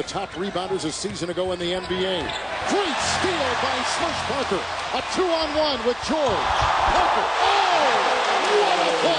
the top rebounders a season ago in the NBA. Great steal by Smush Parker. A 2-on-1 with George. Parker. Oh! What a